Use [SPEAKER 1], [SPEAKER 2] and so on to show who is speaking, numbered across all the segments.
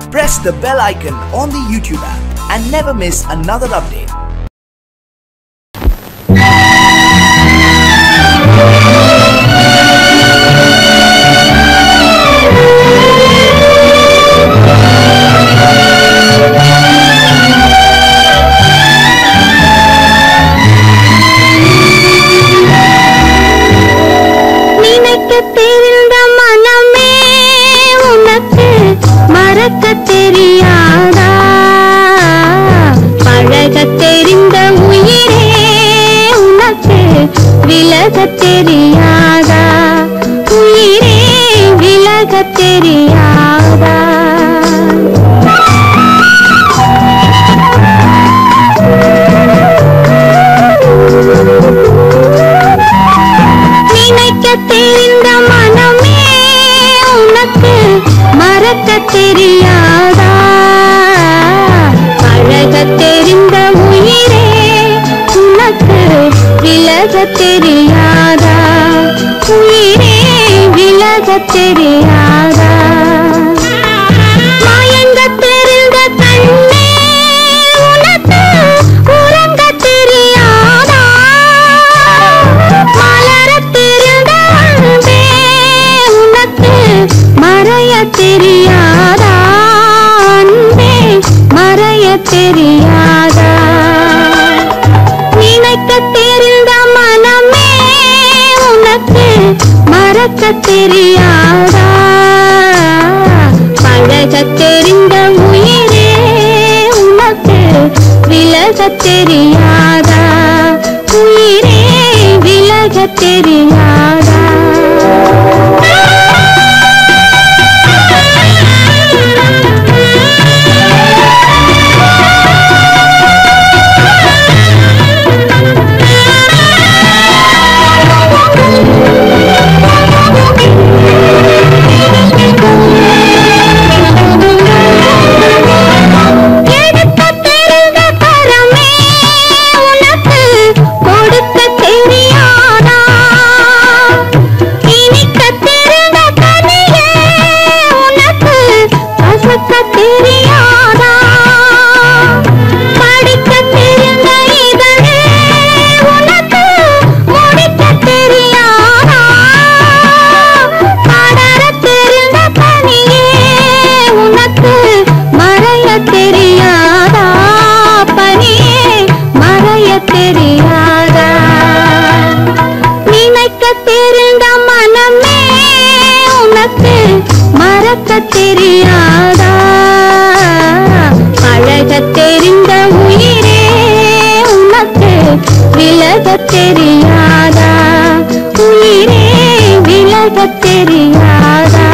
[SPEAKER 1] Press the bell icon on the YouTube app and never miss another update.
[SPEAKER 2] தெரியாதா பழக தெரிந்த உயிரே உனக்கு விலக தெரியாதா உயிரே விலக தெரியாதா நினைக்க தெரிந்த மனமே உனக்கு மறக்க தெரியாதா பழக தெரிந்த உயிரே உனக்கு விலக தெரியாதா உயிரே விலக தெரியாதா மயங்க தெரிந்த கண்ணே உனக்கு உறங்க தெரியாதா மலர தெரிந்த அன்பே உனக்கு மறைய தெரியாதா அன்பே மறைய தெரியாதா நினைக்க தெரிந்த மனமே உனக்கு மறக்க தெரியாதா பழக தெரிந்த உயிரே உனக்கு விலக தெரியாதா உயிரே விலக தெரியாதா மறக்க தெரியாதா பழக தெரிந்த உயிரே உனக்கு விலக தெரியாதா உயிரே விலக தெரியாதா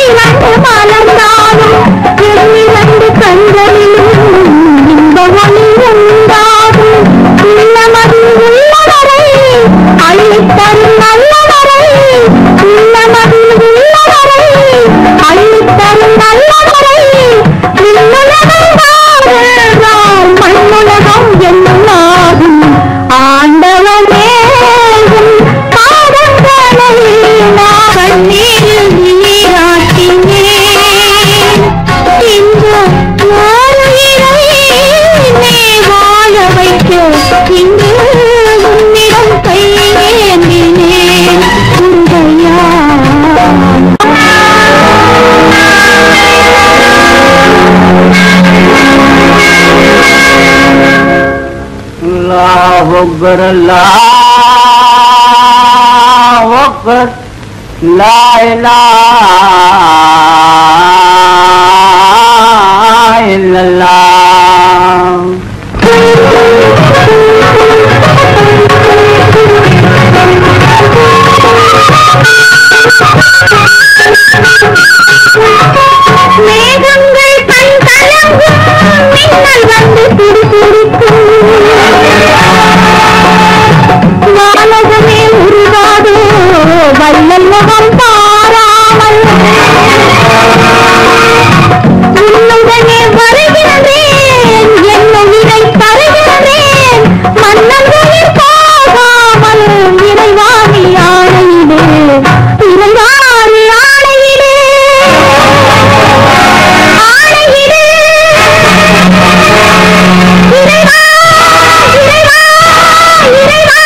[SPEAKER 2] வந்து மலர்ந்தாலும் இரண்டு கண்களிலும் இந்த ஒளி உண்டாகும். உள்ளமதில் உள்ளவரை அள்ளித்தரும் நல்லவரை, உள்ளமதில் உள்ளவரை அள்ளித்தரும் நல்லவரை. விண்ணுலகம் வாழ்ந்தால் மண்ணுலகம் என்னாகும். ஆண்டவனே பாதங்களை நான் கண்ணீரில் நீராட்டினேன். இந்த வாழுயிரை நீ வாழ வைக்க இன்று உன்னிடம் கையேந்தினேன். முருகையா
[SPEAKER 3] अल्लाह अकबर अल्लाह अकबर ला इलाहा इल्लल्लाह।
[SPEAKER 2] மேகங்கள் கண் கலங்கும், மின்னல் வந்து துடிதுடிக்கும். வானகமே உருவாதோ வள்ளல் முகம் பாராமல். உன்னுடனே வருகின்றேன், என் உயிரை தருகின்றேன். மன்னர்களில் போகாமல் இறைவாணி ஆணையிலே, இறைவாணி ஆணையிலே, ஆணையிலே இறைவா இறைவா இறைவா.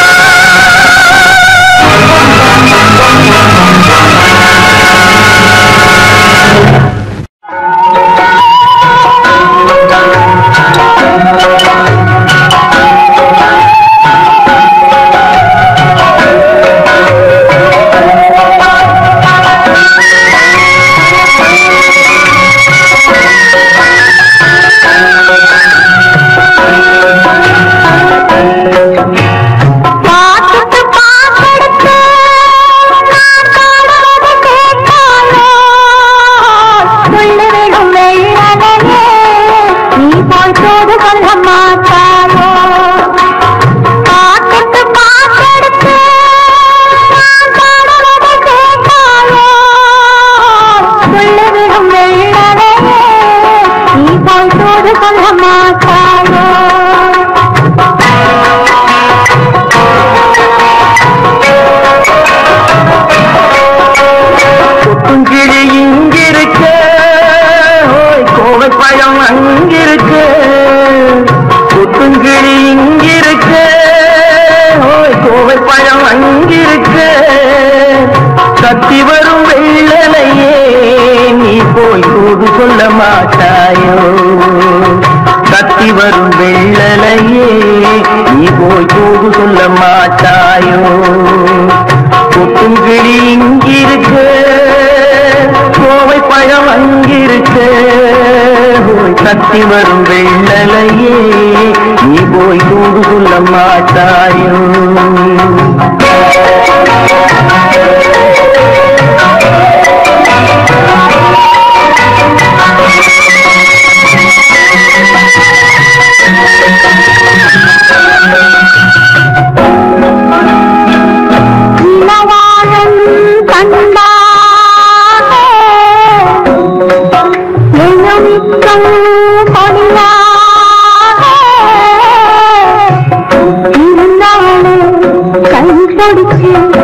[SPEAKER 2] பார்த்துட்டு பார்க்கெடுத்து நான் பாடுவது கேட்காயோ. சொல்லிவிடும் வெள்ளனையே நீ போய் தோது கொள்ள மாட்டாயோ. பார்த்துட்டு பார்க்கெடுத்து நான் பாடுவது கேட்காயோ. சொல்லிவிடும் வெள்ளனையே நீ போய் தோது கொள்ள மாட்டாயோ.
[SPEAKER 3] கொத்துங்கிளி இங்கிருக்கு, ஓய் கோவை பழம் அங்கிருக்கு. கொத்துங்கிளி இங்கிருக்கு, ஓய் கோவை பழம் அங்கிருக்கு. கத்தி வரும் வெள்ளலையே நீ போய் தூது சொல்ல மாட்டாயோ. கத்தி வரும் வெள்ளலையே நீ போய் தூது சொல்ல மாட்டாயோ. கொத்துங்கிளி இங்கிருக்கு, கோவை பழம் அங்கிருக்கு. கத்தி வரும் வெள்ளலையே நீ போய் தூது சொல்ல மாட்டாயோ.
[SPEAKER 2] இளவாழன் கண்டானே எழுமிக்கம் கொடியானே. இருந்தாலே கை பிடிச்சு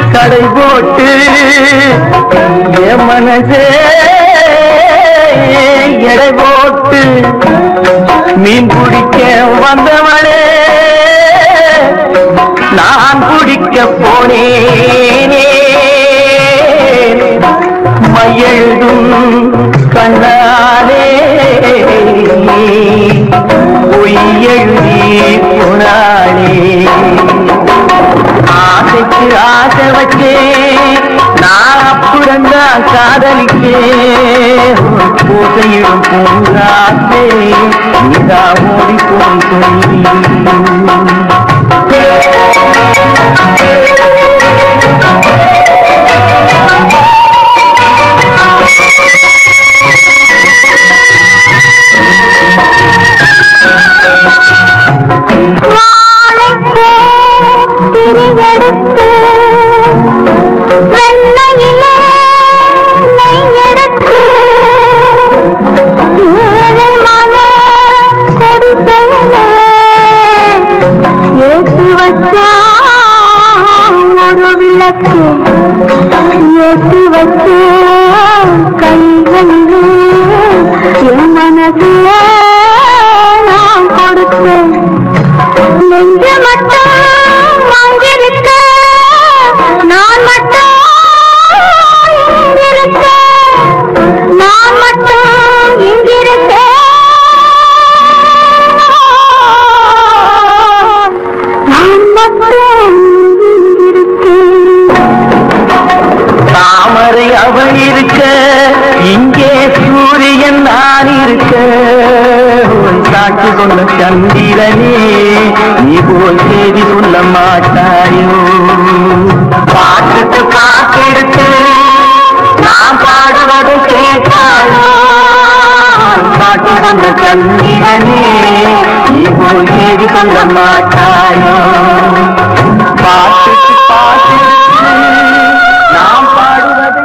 [SPEAKER 3] கடை போட்டு என் மனசே எடை போட்டு மீன் பிடிக்க வந்தவனே நான் பிடிக்க போனேனே மையெழுதும் கண்ணாலே பொய் எழுதி போனாளே ஆசைக்கு ஆசை வச்சே நான் அப்புறந்தான் காதலிக்கே பூசையிடும் பூங்காத்தே நீதா ஓடி போய் சொல்லி
[SPEAKER 2] ஏற்றி வச்சு கைகள் என் மனதிலே நான் கொடுத்தேன் நெஞ்சு மட்டும் வாங்கியிருக்க நான் மட்டும் இங்கிருக்க நான் மட்டும் இங்கிருக்க நான் மட்டும்
[SPEAKER 3] தாமரை அவள் இருக்க இங்கே சூரியன் நான் இருக்க சாட்சி சொன்ன சந்திரனே நீ போல் செய்தி சொல்ல மாட்டாயோ பாட்டுக்கு பாட்டெடுத்து நான் பாடுவதை கேட்டாயோ சாட்சி சொன்ன சந்திரனே நீ போல் செய்தி சொல்ல மாட்டாயோ பாட்டுக்கு பாட்டெடுத்து நாம் பாடுவதை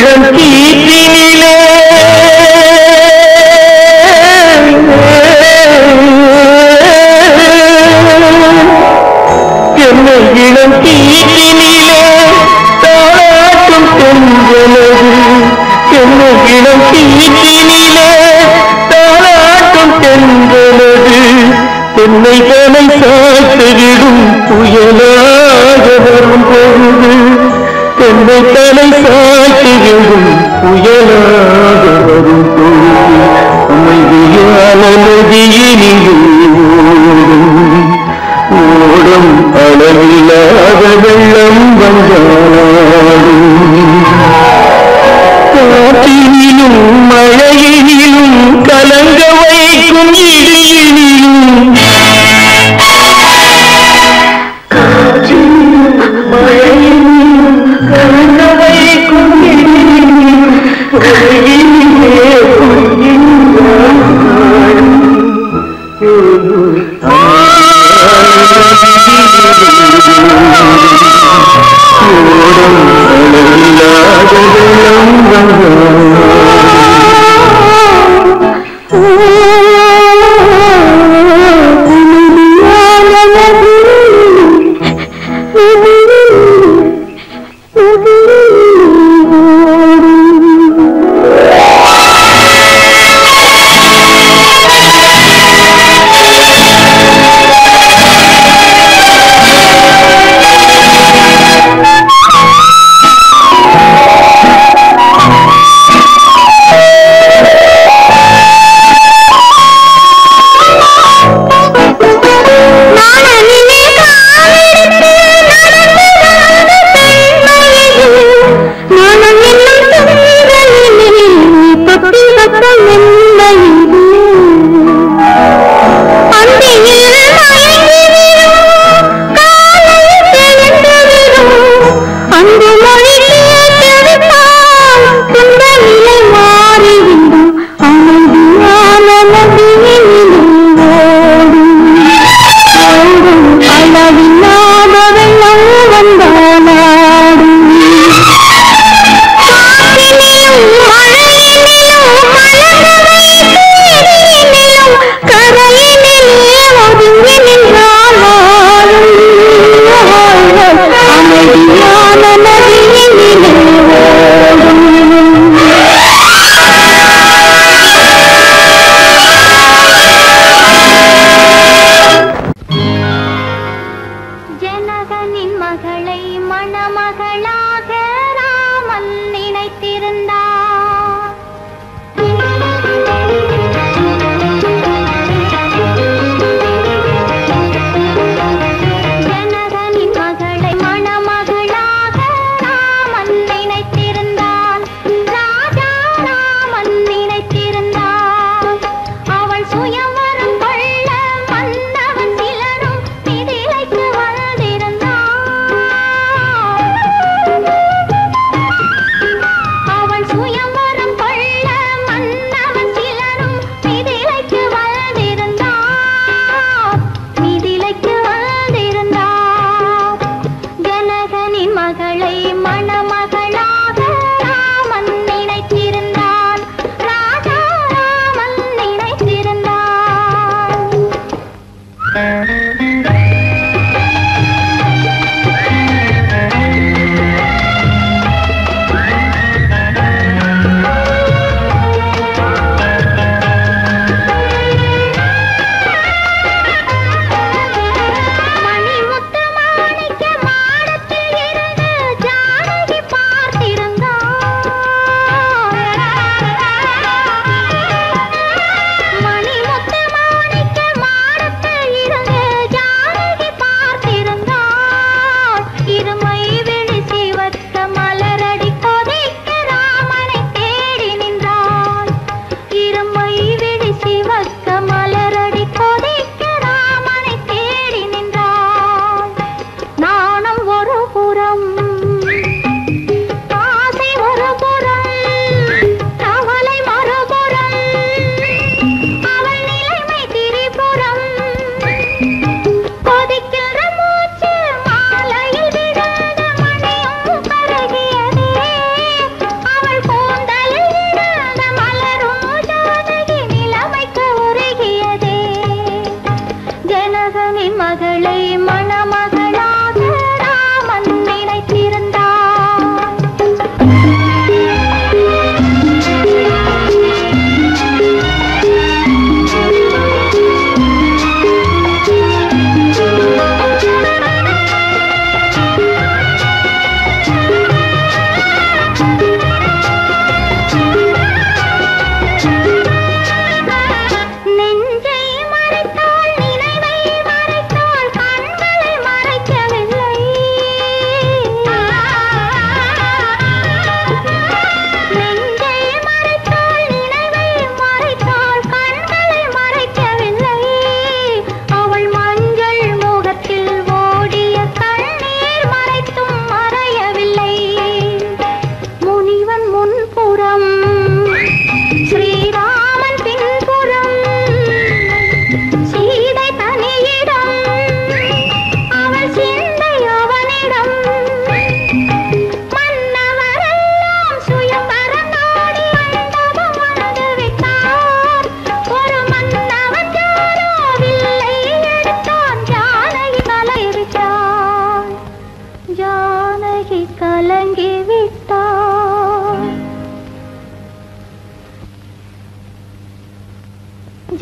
[SPEAKER 3] இளம் கீற்றினிலே என்னை இளம் கீற்றினிலே தாளாட்டும் தென்றலது என்னை இளம் கீற்றினிலே தாளாட்டும் தென்றலது என்னை தலை சாய்த்துவிடும் புயலாக வரும் பொழுது என்னை தலை சாய்த்துவிடும் புயலாக வரும் பொழுது அமைதியான நதியினிலே ஓடும் அளவில்லாத வெள்ளம் வந்தாடும் காற்றினிலும் மழையினிலும் கலங்க வைக்கும் இடியினிலும் மழையினிலும் கலங்க வைக்கும் இடியினிலும் ஓடும் அளவில்லாத வெள்ளம் வந்தாடும்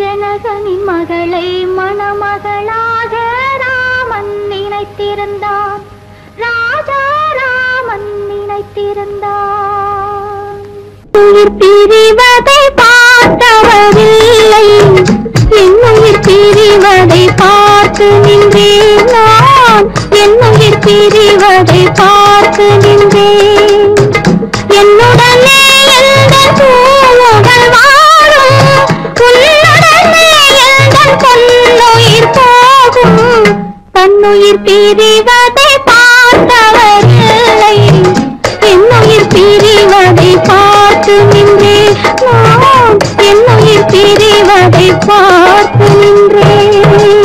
[SPEAKER 2] ஜனகனின் மகளை மணமகளாக ராமன் நினைத்திருந்தான். ராஜா ராமன் நினைத்திருந்தான். உயிர் பிரிவதை பார்த்தவரில்லை, என் உயிர் பிரிவதை பார்த்து நின்றேன் நான். என் உயிர் பிரிவதை பார்த்து நின்றேன். என்னுடனே எந்த பூவுகள் வாழும், உன்னுடனே எந்த பொன்னுயிர் போகும். தன்னுயிர் பிரிவதை பார்த்தவரில்லை, என் உயிர் பிரிவதை பார்த்து நின்றேன் நான். என் உயிர் பிரிவதை பார்த்து நின்றேன்.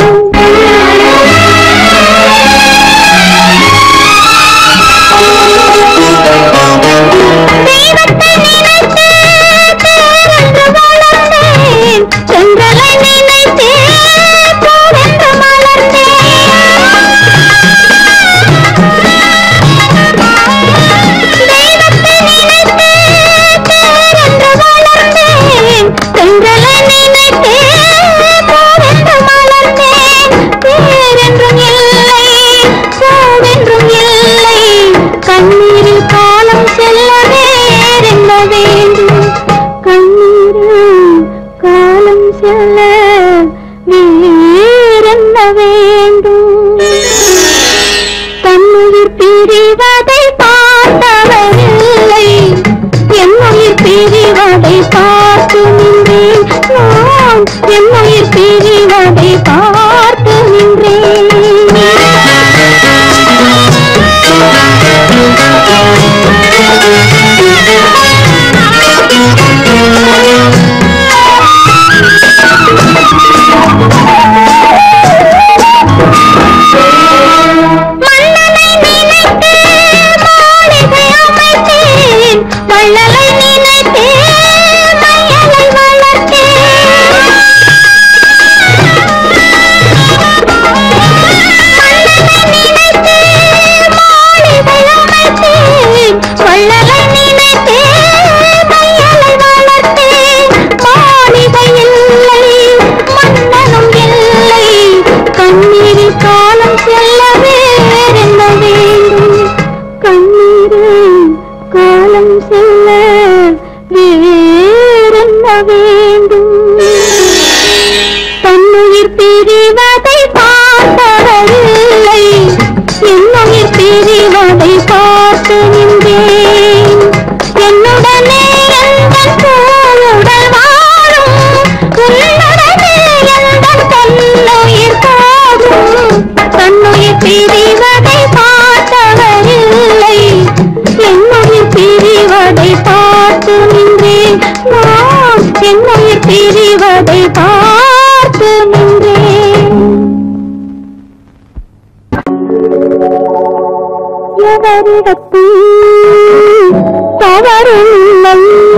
[SPEAKER 2] தெய்வத்தை நினைத்து பேரென்று வளர்ந்தேன், சென்றலை நினைத்தே பூவென்று மலர்ந்தேன். தெய்வத்தை நினைத்து பேரென்று வளர்ந்தேன், சென்றலை நினைத்தே பூவென்று மலர்ந்தேன். பேரென்றும் இல்லை, பூவென்றும் இல்லை, கண்ணீரில் காலம் செல்ல வேறென்ன வேண்டும். கண்ணீரில் காலம் செல்ல வேறென்ன வேண்டும். தன்னுயிர் பிரிவதை பார்த்தவரில்லை, என் உயிர் பிரிவதை பார்த்து நின்றேன் நான். என் உயிர் பிரிவதை பார்த்து நின்றேன். மன்னனை நினைத்து மாளிகை அமைத்தேன், வள்ளலை நினைத்தே மையலை வளர்த்தேன். மன்னனை நினைத்து மாளிகை அமைத்தேன், வள்ளலை நினைத்தே மையலை வளர்த்தேன். மாளிகை இல்லை, மன்னனும் இல்லை, கண்ணீரில் காலம் செல்ல வேறென்ன வேண்டும். கண்ணீரில் காலம் செல்ல வேறென்ன வேண்டும். தன்னுயிர் பிரிவதை பார்த்தவரில்லை, என் உயிர் பிரிவதை பார்த்து நின்றேன். என்னுடனே எந்த பூவுடல் வாழும், உன்னுடனே எந்த பொன்னுயிர் போகும். தன்னுயிர் பிரிவதை பார்த்தவரில்லை, என் உயிர் பிரிவதை பார்த்து நின்றேன் நான். என் உயிர் பிரிவதை பார்த்து நின்றேன். எவரிடத்தில் தவறில்லை,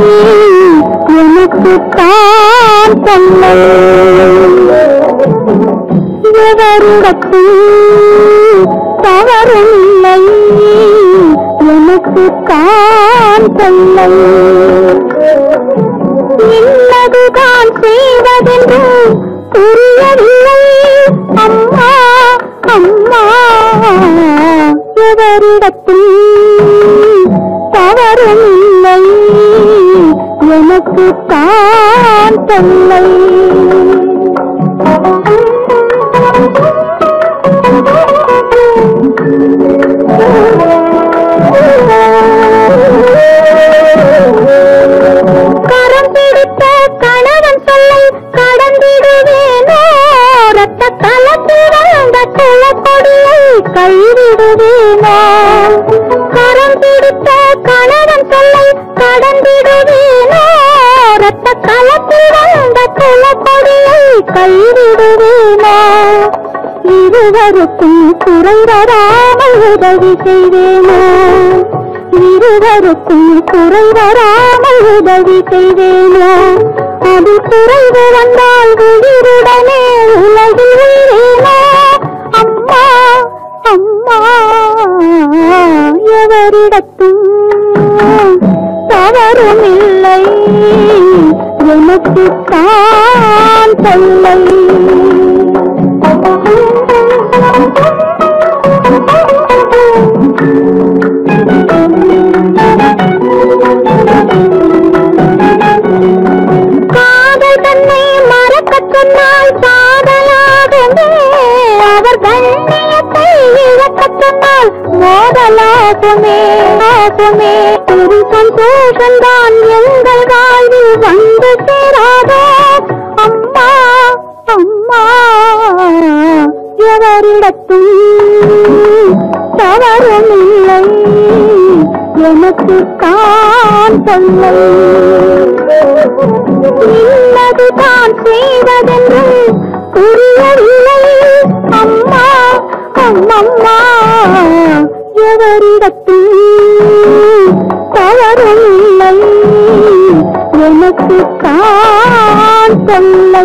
[SPEAKER 2] எனக்குத்தான் தொல்லை. எவரிடத்தில் தவறில்லை, எனக்குத்தான் தொல்லை. இன்னதுதான் செய்வதென்று புரியவில்லை அம்மா அம்மா. எவரிடத்தில் தவறில்லை, எனக்குத்தான் தொல்லை. கரம் பிடித்த கணவன் சொல்லை கடந்திடுவேனோ, ரத்த கலத்தில் வந்த குலக்கொடியை கைவிடுவேனோ. கரம் பிடித்த கணவன் சொல்லை கடந்திடுவேனோ, ரத்த கலத்தில் வந்த குலக்கொடியை கைவிடுவேனோ. இருவருக்கும் குறை வராமல் உதவி செய்வேனோ, இருவருக்கும் குறை வராமல் உதவி செய்வேனோ. அது குறைவு வந்தால் உயிருடனே உலகில் உயிரேனோ. அம்மா அம்மா. எவரிடத்தும் தவறும் இல்லை, எனக்குத்தான் தொல்லை. காதல் தன்னை மறக்கச் சொன்னால் காதலாகுமே, அவர் கண்ணியத்தை இழக்கச் சொன்னால் மோதலாகுமே. ஒரு சந்தோஷம்தான் எங்கள் வாழ்வில் வந்து சேராதோ அம்மா அம்மா. எவரிடத்தும் தவறும் இல்லை, எனக்கு தான் தொல்லை. இன்னது தான் செய்வதென்று புரியவில்லை அம்மா அம்மம்மா. எவரிடத்தும் தவறும் இல்லை, எனக்கு தான் தொல்லை.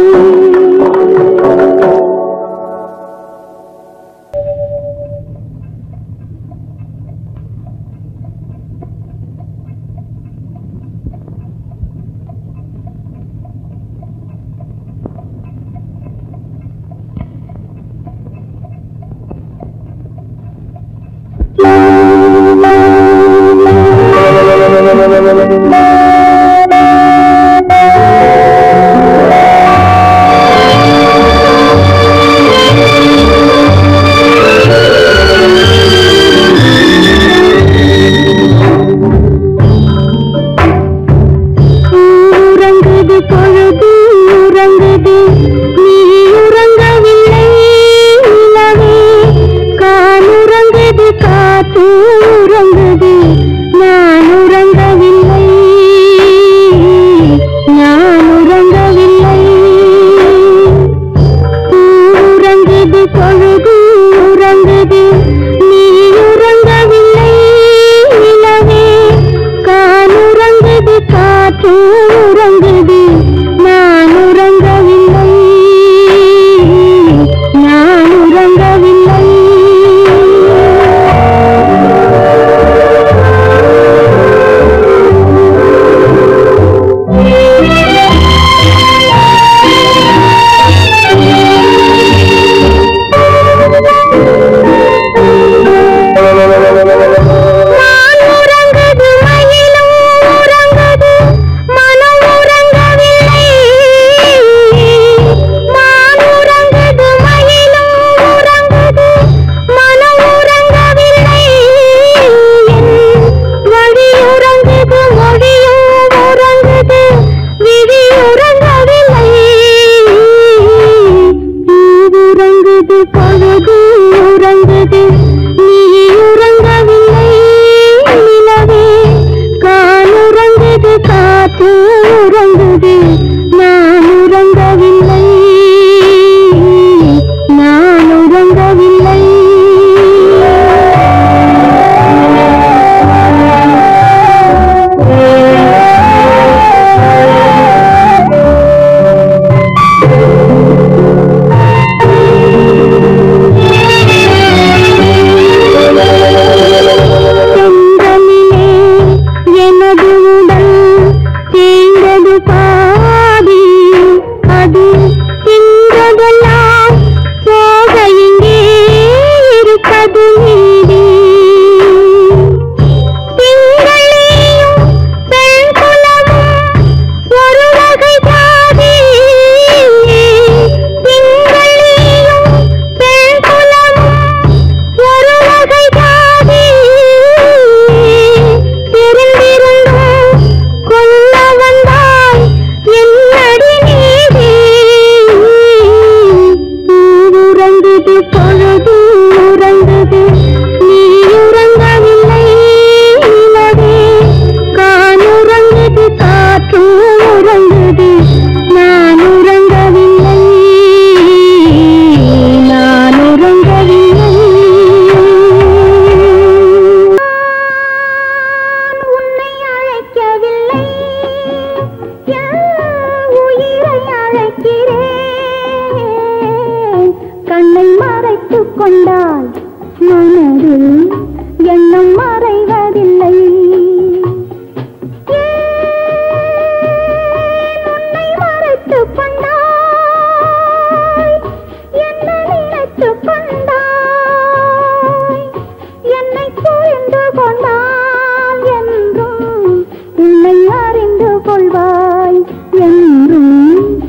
[SPEAKER 2] கொள்வாய் என்றும்